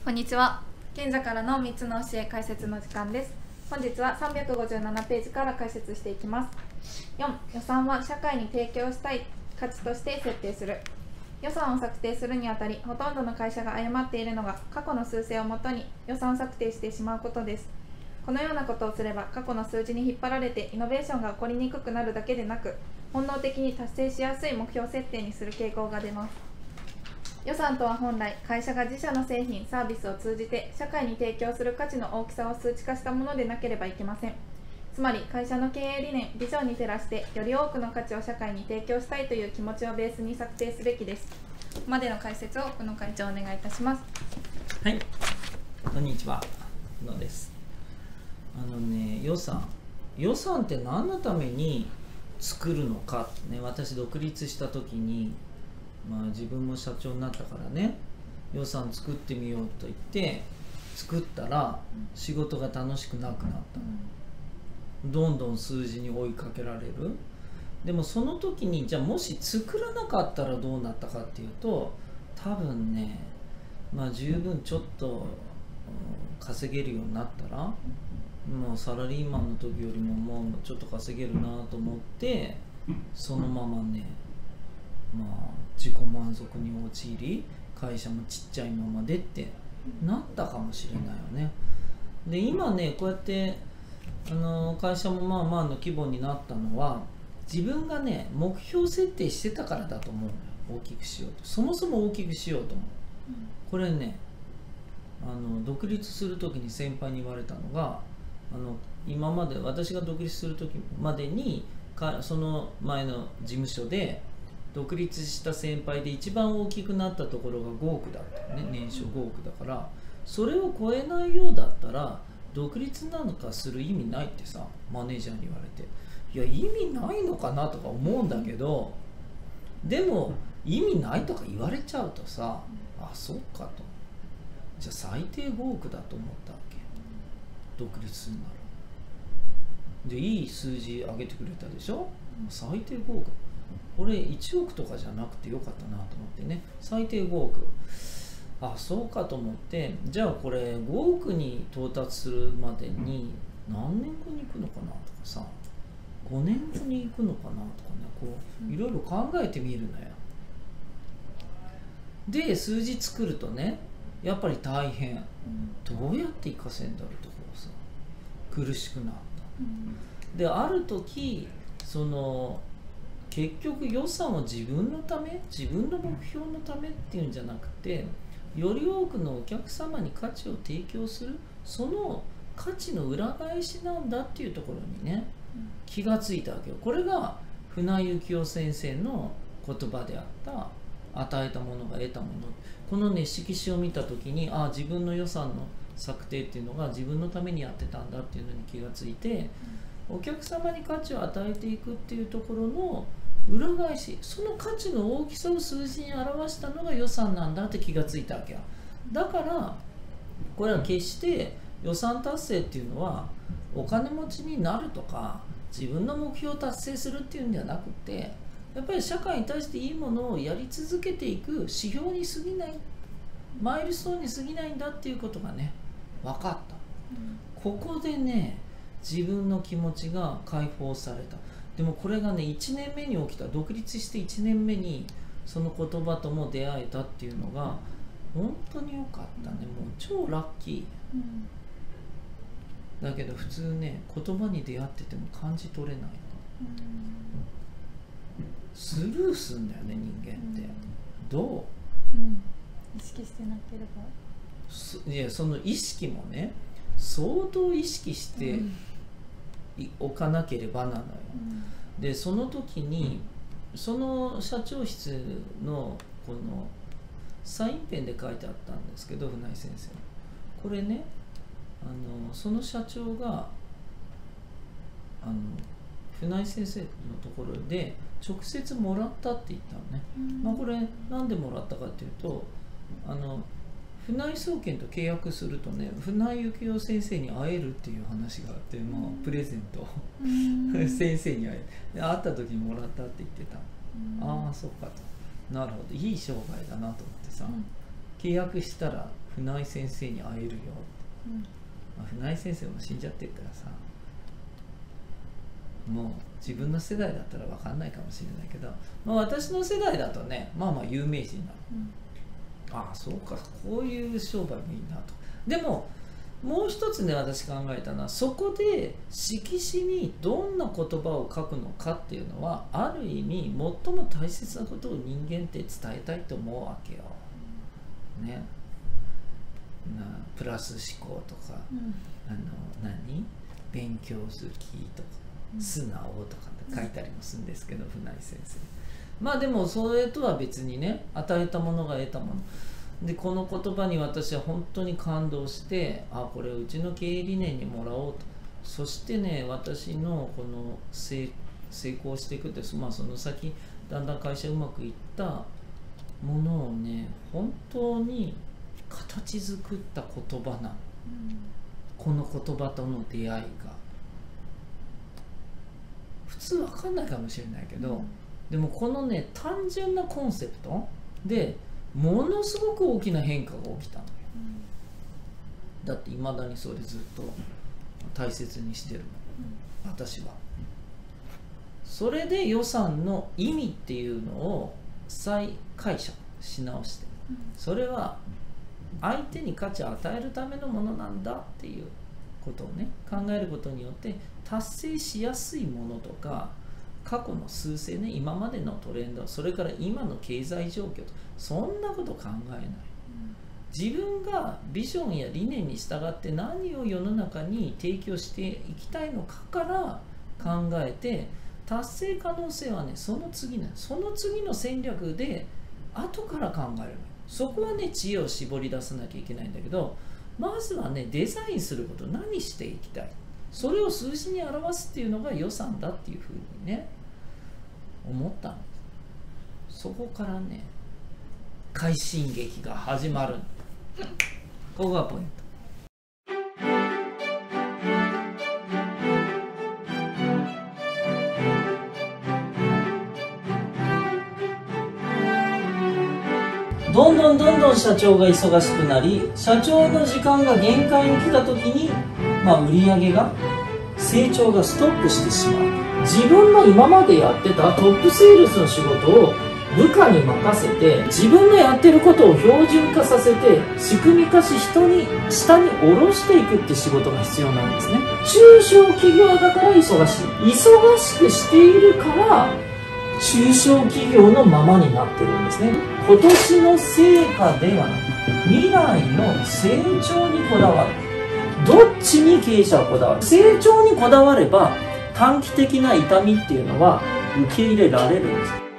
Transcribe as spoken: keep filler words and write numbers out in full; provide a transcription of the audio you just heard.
こんにちは。賢者からのみっつの教え解説の時間です。本日はさんびゃくごじゅうななページから解説していきます。よん、予算は社会に提供したい価値として設定する。予算を策定するにあたり、ほとんどの会社が誤っているのが過去の数字をもとに予算を策定してしまうことです。このようなことをすれば、過去の数字に引っ張られてイノベーションが起こりにくくなるだけでなく、本能的に達成しやすい目標設定にする傾向が出ます。予算とは本来、会社が自社の製品・サービスを通じて社会に提供する価値の大きさを数値化したものでなければいけません。つまり、会社の経営理念・ビジョンに照らして、より多くの価値を社会に提供したいという気持ちをベースに策定すべきです。ここまでの解説を久野会長お願いいたします。 はい、こんにちは、久野です。あのね、予算予算って何のために作るのかね、私独立した時に、まあ、自分も社長になったからね、予算作ってみようと言って作ったら仕事が楽しくなくなった、うん、どんどん数字に追いかけられる。でもその時にじゃあもし作らなかったらどうなったかっていうと、多分ね、まあ十分ちょっと、うん、稼げるようになったら、もうサラリーマンの時よりももうちょっと稼げるなと思って、そのままね、まあ自己満足に陥り、会社もちっちゃいままでってなったかもしれないよね。で今ね、こうやってあの会社もまあまあの規模になったのは、自分がね目標設定してたからだと思うのよ。大きくしようと、そもそも大きくしようと思う。これね、あの独立する時に先輩に言われたのが、あの今まで私が独立する時までにかその前の事務所で独立した先輩で一番大きくなったところがごおくだったよね。年商ごおくだから、それを超えないようだったら独立なんかする意味ないってさ、マネージャーに言われて、いや意味ないのかなとか思うんだけど、でも意味ないとか言われちゃうとさ、あ、そっかと、じゃあ最低ごおくだと思ったわけ、独立するなら。でいい数字上げてくれたでしょ。最低ごおく、これいちおくとかじゃなくてよかったなと思ってね、最低ごおく、あ、そうかと思って、じゃあこれごおくに到達するまでに何年後に行くのかなとかさ、ごねんごに行くのかなとかね、こういろいろ考えてみるのよ。で数字作るとね、やっぱり大変、どうやって活かせんだろうとかさ、苦しくなった。である時、その結局予算を自分のため、自分の目標のためっていうんじゃなくて、より多くのお客様に価値を提供する、その価値の裏返しなんだっていうところにね、気がついたわけよ。これが船井幸雄先生の言葉であった、与えたものが得たもの。このね、色紙を見た時に、ああ、自分の予算の策定っていうのが自分のためにやってたんだっていうのに気がついて、お客様に価値を与えていくっていうところの裏返し、その価値の大きさを数字に表したのが予算なんだって気がついたわけよ。だからこれは決して予算達成っていうのはお金持ちになるとか自分の目標を達成するっていうんではなくて、やっぱり社会に対していいものをやり続けていく指標に過ぎない、マイルストーンに過ぎないんだっていうことがね、分かった。ここでね、自分の気持ちが解放された。でもこれがね、いちねんめに起きた。独立していちねんめにその言葉とも出会えたっていうのが本当に良かったね。もう超ラッキー、うん、だけど普通ね、言葉に出会ってても感じ取れないの、うん、スルーすんだよね、人間って、うん、どう、うん、 意識してなければ、 いや、その意識もね、相当意識しておかなければなのよ、うん、でその時にその社長室のこのサインペンで書いてあったんですけど、船井先生、これね、あのその社長があの船井先生のところで直接もらったって言ったのね、うん、まあ、これなんでもらったかっていうと、あの船井総研と契約するとね、船井幸雄先生に会えるっていう話があって、まあ、プレゼント先生に会え会った時にもらったって言ってた。ああ、そうかと、なるほど、いい商売だなと思ってさ、うん、契約したら船井先生に会えるよ、 うんまあ、船井先生も死んじゃってるからさ、もう自分の世代だったら分かんないかもしれないけど、まあ、私の世代だとね、まあまあ有名人なの、 うんああそうか、こういう商売もいいなと。でももう一つね、私考えたのは、そこで色紙にどんな言葉を書くのかっていうのは、ある意味最も大切なことを人間って伝えたいと思うわけよ、ね、なプラス思考とか、 うん、 あの何勉強好きとか、うん、素直とかって書いたりもするんですけど、うん、船井先生。まあでもそれとは別にね、与えたものが得たもので、この言葉に私は本当に感動して、あ、これをうちの経営理念にもらおうと。そしてね、私のこの成功していくって、まあ、その先だんだん会社うまくいったものをね、本当に形作った言葉なの、うん、この言葉との出会いが普通分かんないかもしれないけど、うん、でもこのね、単純なコンセプトでものすごく大きな変化が起きたのよ、うん、だっていまだにそれずっと大切にしてるの、うん、私は。それで予算の意味っていうのを再解釈し直して、うん、それは相手に価値を与えるためのものなんだっていうことをね、考えることによって達成しやすいものとか、過去の数勢ね、今までのトレンド、それから今の経済状況と、そんなこと考えない、うん、自分がビジョンや理念に従って何を世の中に提供していきたいのかから考えて、達成可能性はね、その次ね、その次の戦略で後から考える。そこはね、知恵を絞り出さなきゃいけないんだけど、まずはね、デザインすること、何していきたい、それを数字に表すっていうのが予算だっていうふうにね、思ったの。そこからね、快進撃が始まる。ここがポイント。どんどんどんどん社長が忙しくなり、社長の時間が限界に来た時に、まあ、売り上げが成長がストップしてしまう。自分の今までやってたトップセールスの仕事を部下に任せて、自分のやってることを標準化させて仕組み化し、人に下に下ろしていくって仕事が必要なんですね。中小企業だから忙しい、忙しくしているから中小企業のままになってるんですね。今年の成果ではなく、未来の成長にこだわる。どっちに経営者はこだわる。成長にこだわれば短期的な痛みっていうのは受け入れられるんです。